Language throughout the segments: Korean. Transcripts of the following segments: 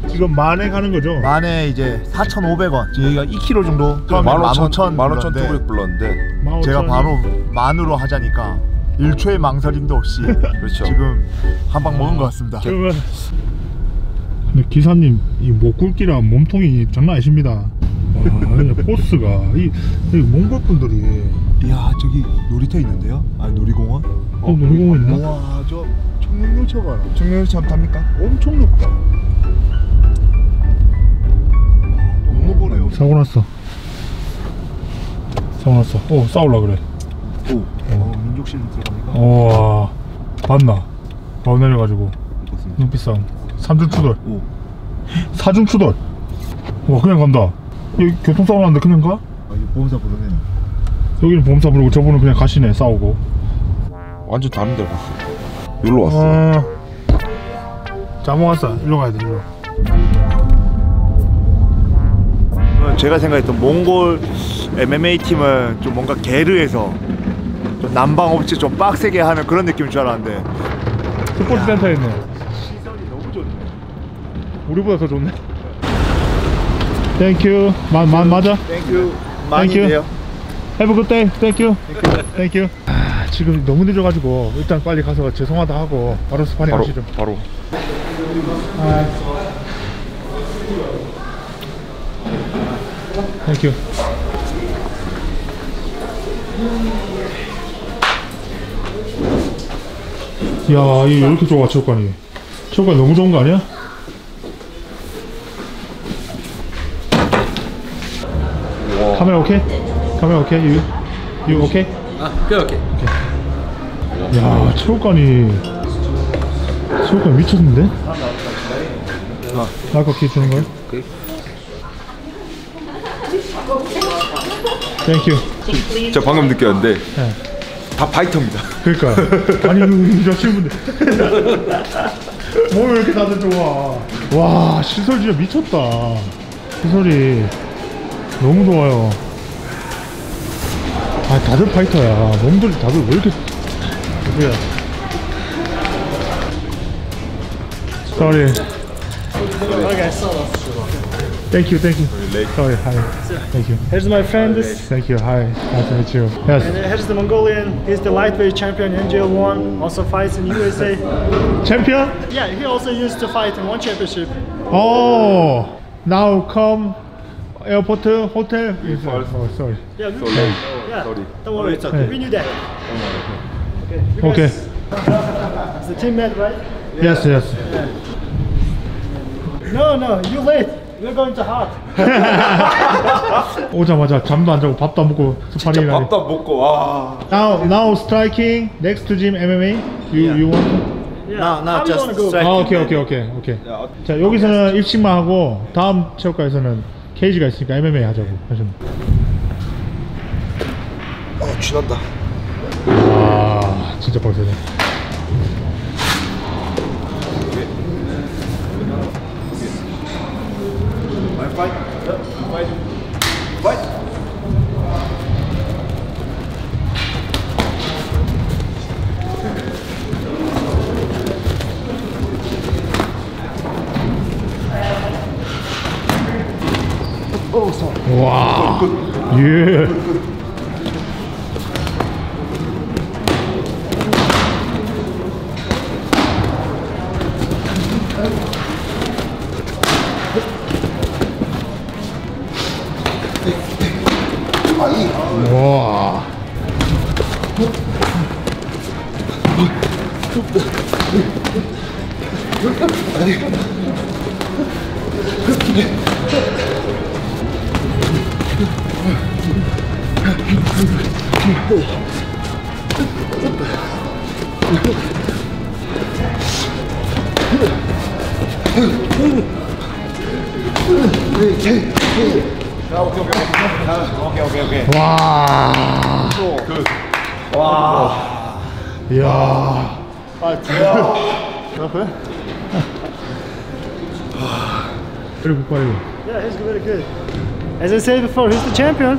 지금 만에 가는 거죠? 만에 이제 4,500원. 저희가 2kg 정도 처음에 15,900 불렀는데 제가 바로 만으로 하자니까 1초의 망설임도 없이 그렇죠. 지금 한 방 먹은 것 같습니다. 그러면 근데 기사님 이 목굵기랑 몸통이 장난 아니십니다. 와, 포스가 이 몽골 분들이. 이야 저기 놀이터 있는데요? 아 놀이공원? 놀이공원 있나? 와 저 청룡열차 봐라. 청룡열차 한번 탑니까? 엄청 높다. 너무 보네요. 사고 났어. 싸울라 그래. 민족실 들어갑니까? 와 봤나? 바로 내려가지고 눈빛 싸움. 삼중 추돌. 사중 추돌. 와 그냥 간다. 여기 교통사고 났는데 그냥 가? 아 이거 보험사 부르네. 여기는 보험사 부르고 저분은 그냥 가시네. 싸우고. 완전 다른 데로 갔어요. 여기로 왔어요. 잘못 왔어. 일로 가야 돼. 일로. 제가 생각했던 몽골 MMA 팀은 좀 뭔가 게르해서 좀 난방 없이 좀 빡세게 하는 그런 느낌인 줄 알았는데 스포츠 센터에 있네. 시설이 너무 좋네. 우리보다 더 좋네. 땡큐. 맞아? 땡큐. 만이네요. Have a good day. 땡큐. 아, 지금 너무 늦어가지고 일단 빨리 가서 죄송하다 하고 바로 스파링 하시죠. 바로. 땡큐. 이야, 이게 왜 이렇게 좋아, 체육관이. 체육관이 너무 좋은 거 아니야? 와. 카메라 오케이? 카메라 오케이? You 오케이? 오케이. 야, 체육관이 미쳤는데? 나 아까 키 주는 거야? 땡큐. 제가 방금 느꼈는데 네. 다 파이터입니다. 그러니까 아니 저 친구들 뭐 왜 이렇게 다들 좋아. 와 시설 진짜 미쳤다. 시설이 너무 좋아요. 아 다들 파이터야. 놈들이 다들 왜 이렇게 누구야. Sorry. Thank you. Sorry, hi. Thank you. Here's my friend. Thank you. Hi. Nice to meet you. Yes. And here's the Mongolian. He's the lightweight champion in NGL1. Also fights in USA. Champion? Yeah, he also used to fight in one championship. Oh, now come airport hotel. Oh, sorry. Yeah, we yeah. Sorry. Don't worry, it's okay. We knew that. Okay. You Okay. guys, it's the teammate, right? Yes. No, you late. We're going to hot. 오자마자 잠도 안 자고 밥도 안 먹고 진짜 스파링 하네. 밥도 안 먹고 와. Now striking next to gym MMA. You want? Yeah. No, just go. 오케이. 자 여기서는 입식만 하고 다음 체육관에서는 케이지가 있으니까 MMA 하자고 하셨네. 쥐난다. 와 진짜 빡세네. Fight. 와. 예. 와. 오케이. 와. 와. 이야. 그래? very good. Yeah, he's very good. As I said before, he's the champion.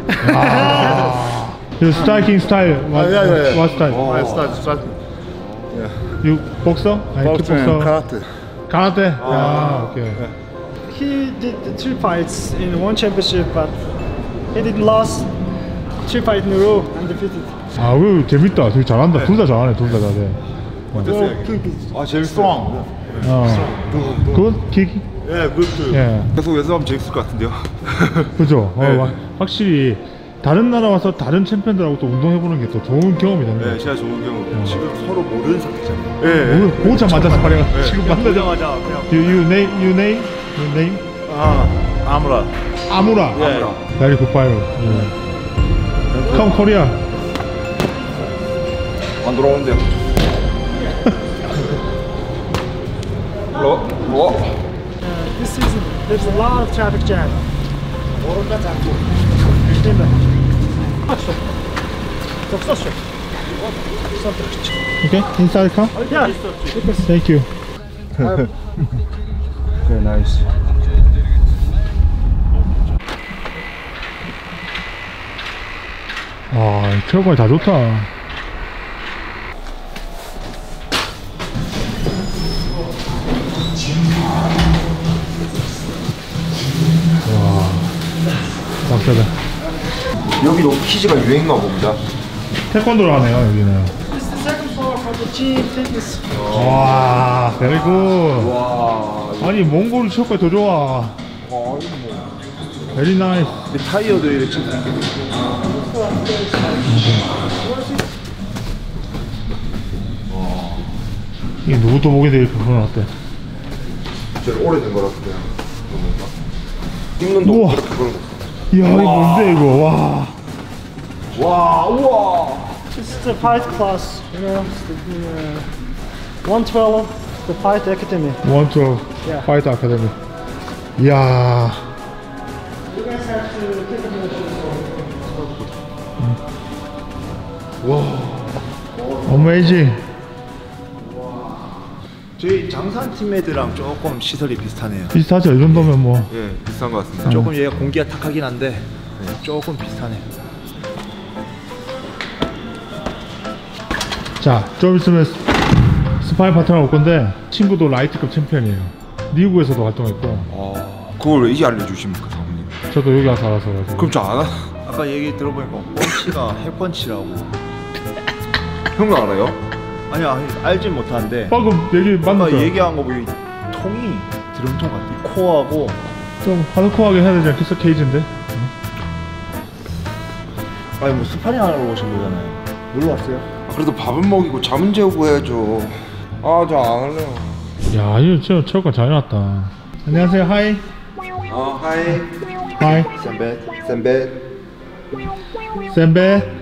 Your striking style. What style? My style. You boxer? Boxing and karate. Karate. Okay. He did the 3 fights in one championship, but he did lost 3 fights in a row, undefeated. 아, 그 재밌다. 되게 잘한다. 둘 다 잘하네. 둘 다 잘해. 아 제일 strong. 굿 킥. 예, 굿. 예. 계속 연습하면 재밌을 것 같은데요. 그죠. 네. 확실히 다른 나라 와서 다른 챔피언들하고 또 운동해보는 게 또 좋은 경험이 되는 거예요. 네, 진짜 좋은 경험. 지금 서로 모르는 상태잖아요. 오늘 보자마자 스파링. 지금 만나자마자 그냥. You name? 아무라. 아무라. 예. Very good fighter. Come Korea. 안 돌아오는데요. This season, there's a lot of traffic jam. Okay, inside come. Yeah. Thank you. Okay, nice. 아, 체육관이 다 좋다. 와, 빡세다. 여기도 키즈가 유행인가 봅니다. 태권도를 하네요, 여기는. This is the second floor for the gym fitness. 와, very 와, 아니, 몽골 체육관이 더 좋아. 이거 뭐. Very nice. 타이어도 이렇게 이게 누구도 보게 돼, 그건 어때? 제일 오래된 거라 그래요. 찍는 도 우와. 그렇게 그런 거. 이야, 이거 뭔데, 이거. 와. 와, 우와. This is the fight class, you know, it's the 112, the fight academy. 112 Yeah. Fight Academy. 이야. You guys have to take a note. Amazing. 저희 장산팀 애들랑 조금 시설이 비슷하네요. 비슷하죠, 이 정도면 뭐. 예, 비싼 것 같습니다. 조금 얘가 공기가 탁하긴 한데 조금 비슷하네. 자, 좀 있으면 스파링 파트너 올 건데 친구도 라이트급 챔피언이에요. 미국에서도 활동했고. 그걸 왜 이제 알려주십니까, 사모님? 저도 여기 와서 알아서 가지고. 그럼 저 안 아까 얘기 들어보니까 펀치가 핵펀치라고. 형도 알아요? 아니야, 알진 못하는데 방금 얘기 아까 맞죠? 얘기한 거 보니 통이 드럼통 같아. 코어하고 좀 하드코어하게 해야 되지 않겠어? 케이지인데. 아니 뭐 스파링 하러 오신 거잖아요. 놀러 왔어요? 그래도 밥은 먹이고 잠은 재우고 해야죠. 아, 저 안 할래요. 야, 이거 진짜 체육관 잘 해놨다. 안녕하세요, 하이. 하이. 하이. 쌤배. 쌤배.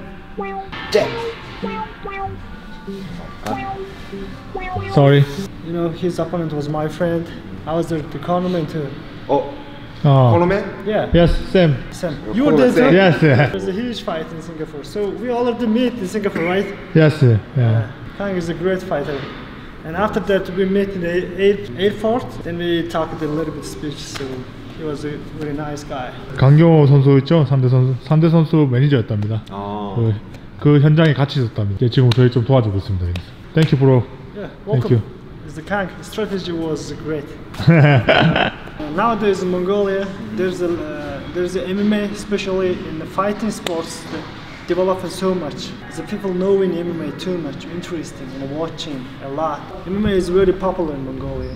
Sorry. You know, his opponent was my friend. I was the cornerman too. 코너맨? Yeah. Yes, Sam. Sam. You were there too? Yes. There's a huge fight in Singapore. So we already meet in Singapore, right? Yes. Yeah. Kang is a great fighter. And after that we met in the airport. Then we talked a little bit speech. So he was a very nice guy. 강경호 선수 있죠? 3대 선수 매니저였답니다. 그 현장에 같이 있었답니다. 지금 저희 좀 도와주고 있습니다. Thank you, bro. Yeah, Thank welcome. you. The Kang strategy was great. Nowadays in Mongolia, there's a MMA, especially in the fighting sports, that developing so much. The people knowing MMA too much, interesting and watching a lot. MMA is very popular in Mongolia.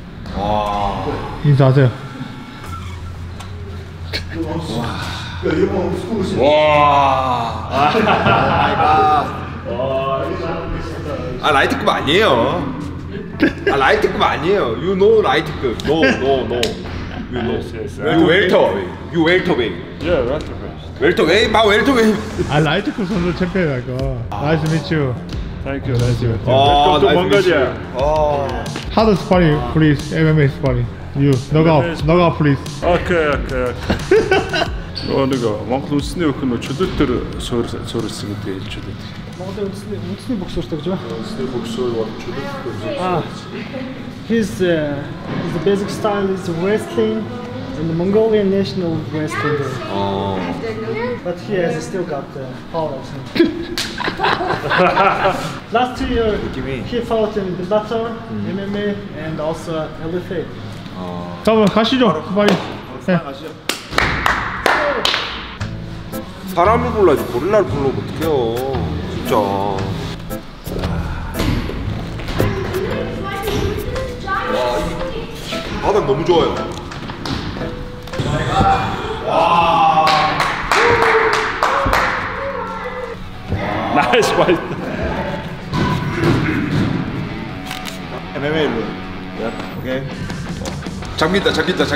인사하세요. 아, 라이트급 아니에요. 아, 라이트급 아니에요. You know 라이트급. No. You know. You welterweight. You welterweight. Yeah, welterweight. welterweight. 마 welterweight. 아, 라이트급 선수 챔피언이라고. Nice to meet you. Thank you. Nice to meet you. 아, to Mongolia. Hard sparring, please. MMA sparring. You knockout, please. Okay. 내가 Монгол үндэсний өхөн чөлөөтөр суурилсан гэдэг чөлөөт. Mongolia үндэсний боксертэй гэж байна. Үндэсний боксер бол чөлөөтөр. His the basic style is wrestling, in the Mongolian national wrestling game. But he has still got the powers. Last 2 years, he fought in the Bellator, MMA, and also LFA. 자, 그럼 가시죠. 빨리. 네. 사람을 불러야지 고릴라를 불러면 어떡해요 진짜. 와, 이 바닥 너무 좋아요. 와. 나이스 파이트. MMA로. 오케이. 잠긴다. 잠겼어.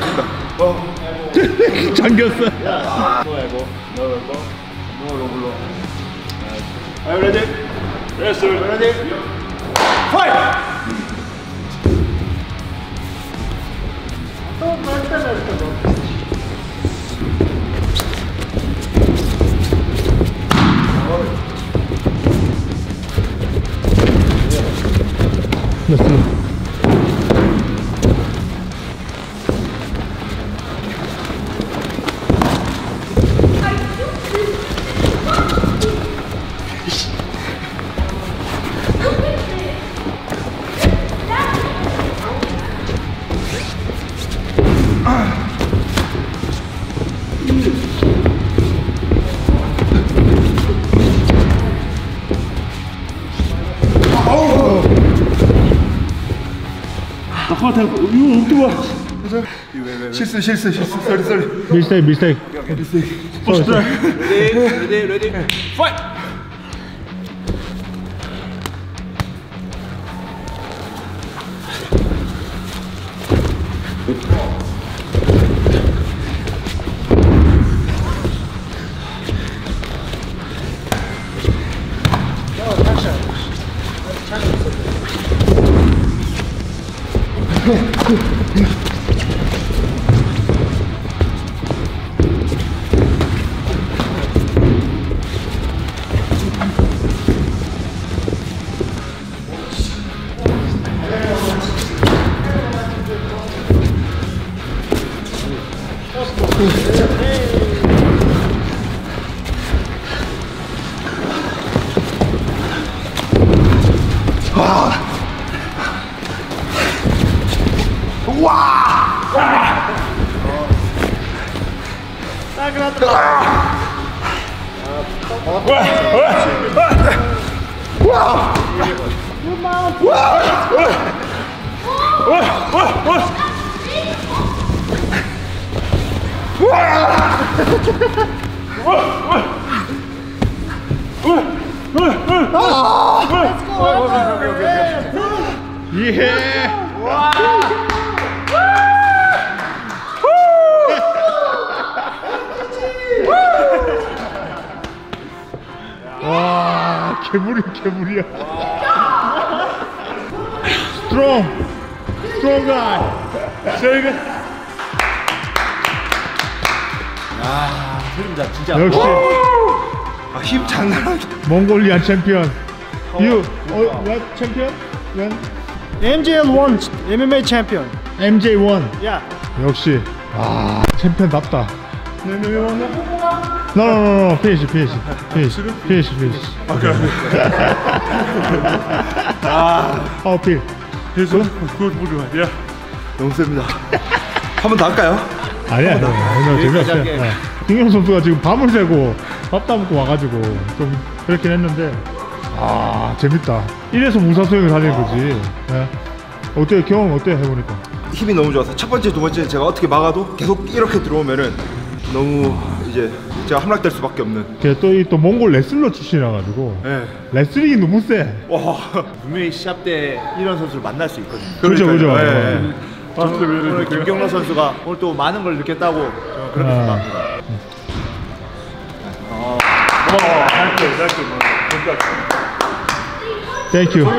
Are you ready? Yes, sir. Ready? Fight! 실수. 쏘리. 밀스테이크. 레디. 파이트. 와, 개물이야. Strong guy. 힘들다 진짜. 역시 힘 장난 아니야. 몽골리안 챔피언. You, what champion? When? MJL1 MMA champion. MJ1. Yeah. 역시 챔피언답다. No. Finish. Okay. How feel? He's good. Yeah. 너무 셉니다. 한 번 더 할까요? 아니야, 재미없어요. 김경 선수가 지금 밤을 새고 밥도 안 먹고 와가지고 좀 그렇긴 했는데 재밌다. 이래서 무사수행을 하는 거지. 네. 어때요? 경험 어때요? 해보니까 힘이 너무 좋아서 첫 번째, 두 번째 제가 어떻게 막아도 계속 이렇게 들어오면은 너무 이제 제가 함락될 수밖에 없는. 또 몽골 레슬러 출신이라 가지고 네. 레슬링이 너무 세. 와. 분명히 시합 때 이런 선수를 만날 수 있거든요. 그죠. 네. 오늘 김경로 선수가 오늘 또 많은 걸 느꼈다고 저는 그렇게 생각합니다. Thank you.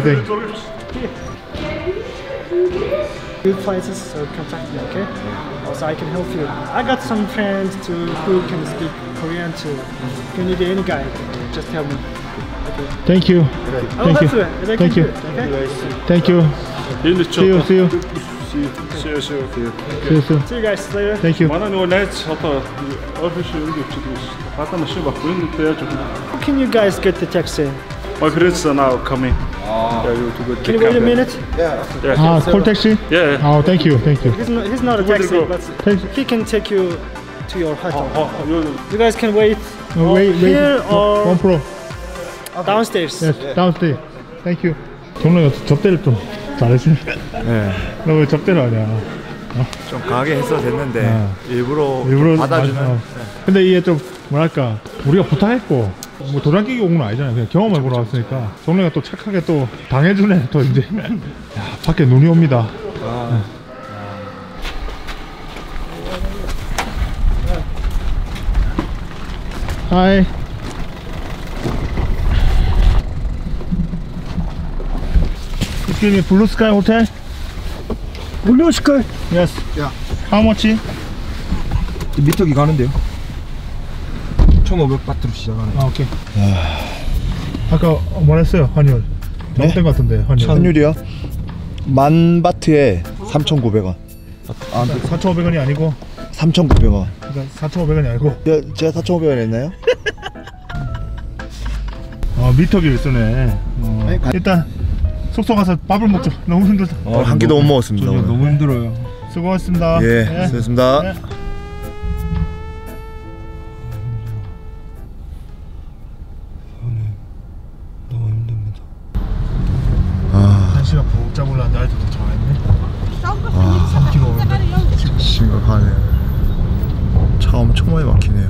Good places, so contact me, okay? Also, I can help you. I got some friends who can speak Korean too. If you need any guide, just tell me. Okay. Thank you. I'll help you. Thank you. Okay? Thank you. In the See you. See you soon. See you soon. See you guys later. Thank you. Манай нөгөө найз одоо official өнгө өчтөг шүү. Хатаа машин баггүй нэг яаж өгөх. How can you guys get the taxi? My friends are now coming. You to go Can you wait a minute? Call taxi? Yeah. Oh, thank you. He's not a taxi, but he can take you to your hotel. You guys can wait here or One pro. downstairs. Yes, downstairs. Thank you. 정로가 접대를 좀 잘했네. 네. 너 왜 접대를 하냐? 좀 강하게 했어도 됐는데 일부러 받아주는. 근데 이게 좀 뭐랄까 우리가 부탁했고 뭐 도장 끼기 온 건 아니잖아요. 그냥 경험을 보러 왔으니까 정로가 또 착하게 또 당해주네. 또 이제 야, 밖에 눈이 옵니다. 하이. Excuse me, Blue Sky Hotel? Blue Sky. Yes. Yeah. How much? 미터기 가는데요. 1,500바트로 시작하네요. 아, 오케이. 아까 뭐랬어요? 환율. 잘못된 것 같은데 환율. 환율이요? 10,000바트에 3,900원. 4,500원이 아니고 3,900원. 그러니까 4,500원이 아니고 제가 4,500원 했나요? 미터기를 쓰네. 일단 숙소 가서 밥을 먹자. 너무 힘들다. 한 끼도 못 먹었습니다. 너무 힘들어요. 수고하셨습니다. 예, 네. 수고하셨습니다. 네. 너무 힘듭니다. 1시간 푹 잡으려 나이도 도착했네. 3km 오는데 심각하네요. 차 엄청 많이 막히네요.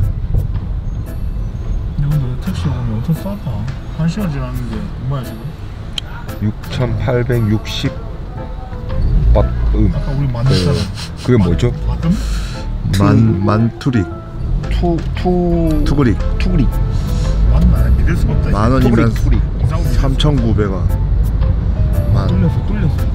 근데 택시 오면 엄청 싸다. 1시간 지났는데 얼마야 지금? 6,860 바트. 아까 우리 만났잖아. 그게 뭐죠? 맞음? 만투릭. 투그릭. 맞나? 믿을 수가 없다. 10,000원이면 3,900원. 뚫렸어.